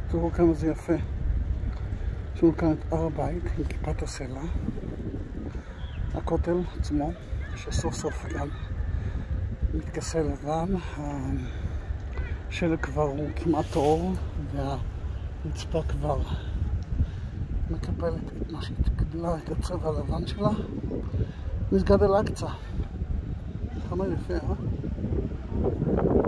תראו כמה זה יפה. יש לנו כאן את הר הבית עם כיפת הסלע, הכותל עצמו, שסוף סוף גם מתכסה לבן, השלג כבר הוא כמעט אור והרצפה כבר מקבלת את מה שהתקבלה, את הצבע הלבן שלה. מסגד אל-אקצא, כמה יפה,